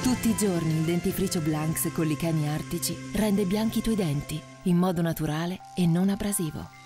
Tutti i giorni il dentifricio Blanks con licheni artici rende bianchi i tuoi denti in modo naturale e non abrasivo.